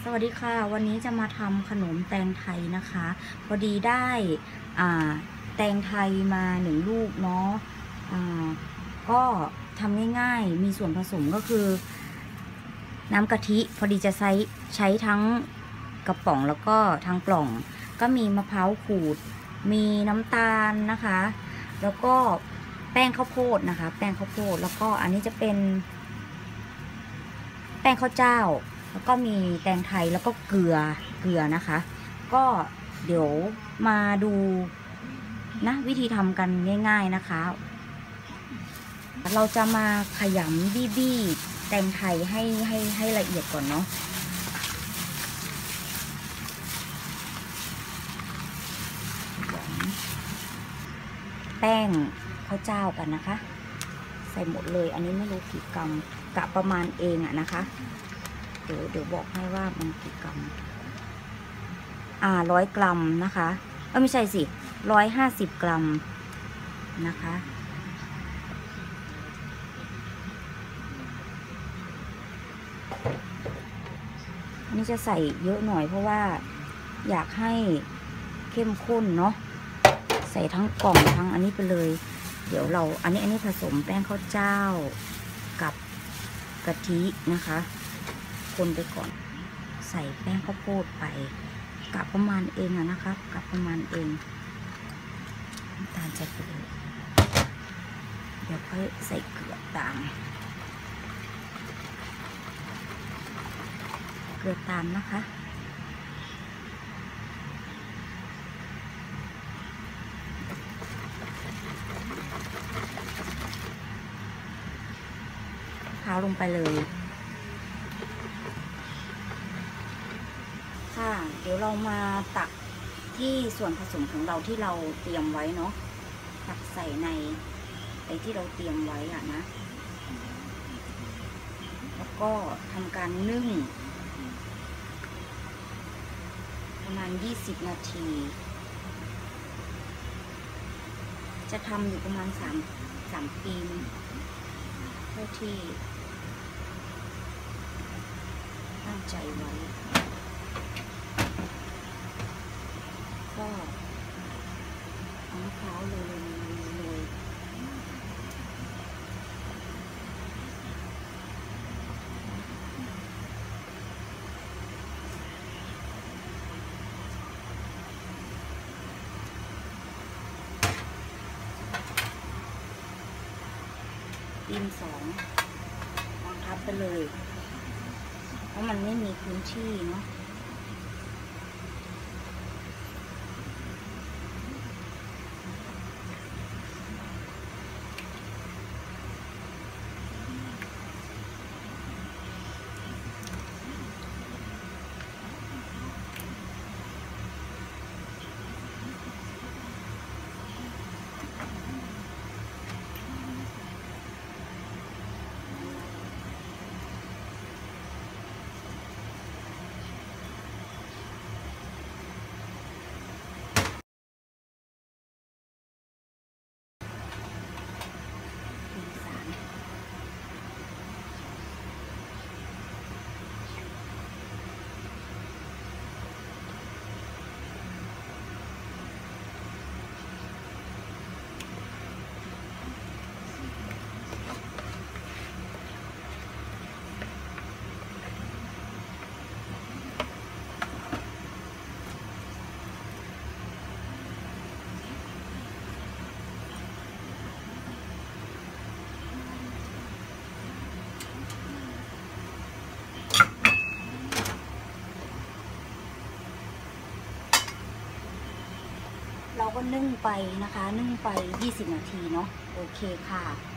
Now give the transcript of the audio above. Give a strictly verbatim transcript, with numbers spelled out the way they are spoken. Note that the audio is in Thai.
สวัสดีค่ะวันนี้จะมาทำขนมแตงไทยนะคะพอดีได้อ่าแตงไทยมาหนึ่งลูกเนาะอ่าก็ทำง่ายๆมีส่วนผสมก็คือน้ำกะทิพอดีจะใช้ใช้ทั้งกระป๋องแล้วก็ทั้งกล่องก็มีมะพร้าวขูดมีน้ำตาลนะคะแล้วก็แป้งข้าวโพดนะคะแป้งข้าวโพดแล้วก็อันนี้จะเป็นแป้งข้าวเจ้าแล้วก็มีแตงไทยแล้วก็เกลือเกลือนะคะก็เดี๋ยวมาดูนะวิธีทำกันง่ายๆนะคะเราจะมาขยำบี้บี้แตงไทยให้ให้ให้ละเอียดก่อนเนาะแป้งข้าวเจ้ากันนะคะใส่หมดเลยอันนี้ไม่รู้กี่กรัมกะประมาณเองอะนะคะเดี๋ยวเดี๋ยวบอกให้ว่ามันกี่กรัมอ่าร้อยกรัมนะคะเออไม่ใช่สิร้อยห้าสิบกรัมนะคะอันนี้จะใส่เยอะหน่อยเพราะว่าอยากให้เข้มข้นเนาะใส่ทั้งกล่องทั้งอันนี้ไปเลยเดี๋ยวเราอันนี้อันนี้ผสมแป้งข้าวเจ้ากับกะทินะคะคนไปก่อนใส่แป้งข้าวโพดไปกะประมาณเองอะนะคะกะประมาณเองน้ำตาลใส่ไปเลยเดี๋ยวค่อยใส่เกลือตามเกลือตามนะคะพาลงไปเลยค่ะเดี๋ยวเรามาตักที่ส่วนผสมของเราที่เราเตรียมไว้เนาะตักใส่ในไอ้ที่เราเตรียมไว้อะนะแล้วก็ทำการนึ่งประมาณยี่สิบนาทีจะทำอยู่ประมาณสามสามปีเท่าที่ตั้งใจไว้ก็เอามะพร้าวโรยโรยตีนสองวางทับไปเลยเพราะมันไม่มีพื้นที่เนาะเราก็นึ่งไปนะคะนึ่งไปยี่สิบนาทีเนาะโอเคค่ะ